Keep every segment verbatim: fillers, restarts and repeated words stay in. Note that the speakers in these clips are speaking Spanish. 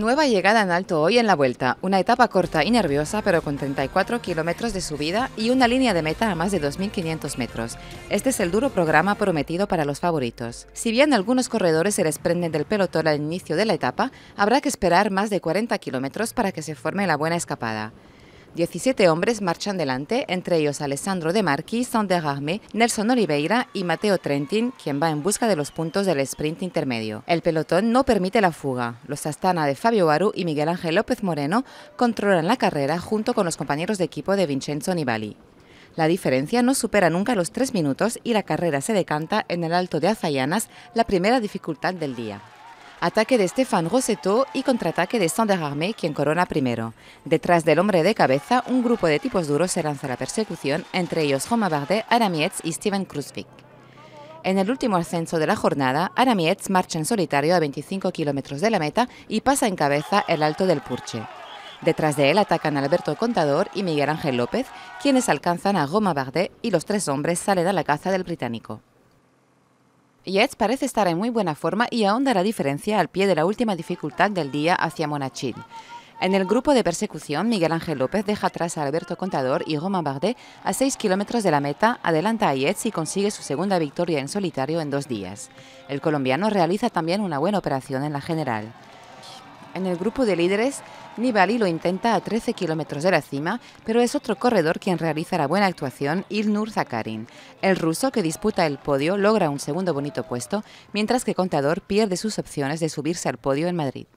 Nueva llegada en alto hoy en la Vuelta, una etapa corta y nerviosa pero con treinta y cuatro kilómetros de subida y una línea de meta a más de dos mil quinientos metros. Este es el duro programa prometido para los favoritos. Si bien algunos corredores se desprenden del pelotón al inicio de la etapa, habrá que esperar más de cuarenta kilómetros para que se forme la buena escapada. diecisiete hombres marchan delante, entre ellos Alessandro De Marchi, Sander Armé, Nelson Oliveira y Matteo Trentin, quien va en busca de los puntos del sprint intermedio. El pelotón no permite la fuga. Los Astana de Fabio Aru y Miguel Ángel López Moreno controlan la carrera junto con los compañeros de equipo de Vincenzo Nibali. La diferencia no supera nunca los tres minutos y la carrera se decanta en el Alto de Azayanas, la primera dificultad del día. Ataque de Stéphane Rossetto y contraataque de Sander Armé, quien corona primero. Detrás del hombre de cabeza, un grupo de tipos duros se lanza a la persecución, entre ellos Romain Bardet, Adam Yates y Steven Kruijswijk. En el último ascenso de la jornada, Adam Yates marcha en solitario a veinticinco kilómetros de la meta y pasa en cabeza el Alto del Purche. Detrás de él atacan Alberto Contador y Miguel Ángel López, quienes alcanzan a Romain Bardet y los tres hombres salen a la caza del británico. Yates parece estar en muy buena forma y ahonda la diferencia al pie de la última dificultad del día hacia Monachil. En el grupo de persecución, Miguel Ángel López deja atrás a Alberto Contador y Romain Bardet a seis kilómetros de la meta, adelanta a Yates y consigue su segunda victoria en solitario en dos días. El colombiano realiza también una buena operación en la general. En el grupo de líderes, Nibali lo intenta a trece kilómetros de la cima, pero es otro corredor quien realiza la buena actuación, Ilnur Zakarin. El ruso, que disputa el podio, logra un segundo bonito puesto, mientras que Contador pierde sus opciones de subirse al podio en Madrid.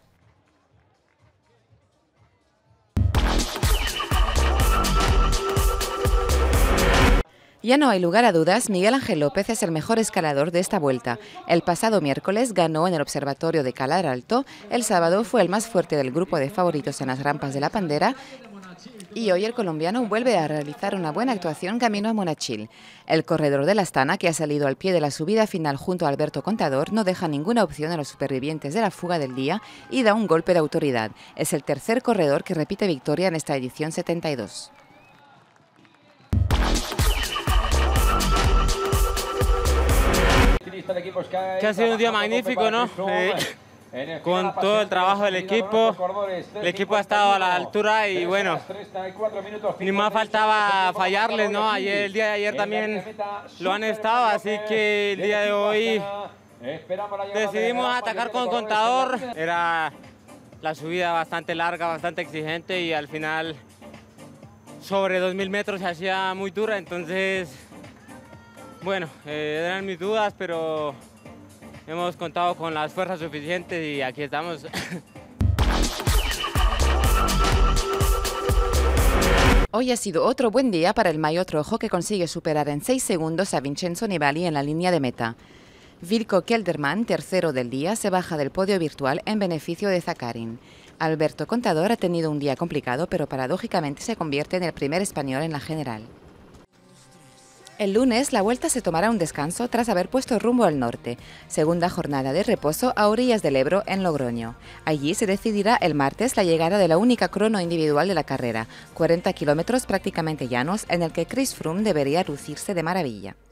Ya no hay lugar a dudas, Miguel Ángel López es el mejor escalador de esta vuelta. El pasado miércoles ganó en el observatorio de Calar Alto, el sábado fue el más fuerte del grupo de favoritos en las rampas de la Pandera y hoy el colombiano vuelve a realizar una buena actuación camino a Monachil. El corredor de la Astana, que ha salido al pie de la subida final junto a Alberto Contador, no deja ninguna opción a los supervivientes de la fuga del día y da un golpe de autoridad. Es el tercer corredor que repite victoria en esta edición setenta y dos. Que ha sido un día magnífico, ¿no? Eh, con todo el trabajo del equipo, el equipo ha estado a la altura y bueno, ni más faltaba fallarles, ¿no? Ayer, el día de ayer también lo han estado, así que el día de hoy decidimos atacar con Contador. Era la subida bastante larga, bastante exigente y al final sobre dos mil metros se hacía muy dura, entonces bueno, eh, eran mis dudas, pero hemos contado con las fuerzas suficientes y aquí estamos. Hoy ha sido otro buen día para el maillot rojo, que consigue superar en seis segundos a Vincenzo Nibali en la línea de meta. Wilco Kelderman, tercero del día, se baja del podio virtual en beneficio de Zakarin. Alberto Contador ha tenido un día complicado, pero paradójicamente se convierte en el primer español en la general. El lunes, la Vuelta se tomará un descanso tras haber puesto rumbo al norte. Segunda jornada de reposo a orillas del Ebro, en Logroño. Allí se decidirá el martes la llegada de la única crono individual de la carrera, cuarenta kilómetros prácticamente llanos, en el que Chris Froome debería lucirse de maravilla.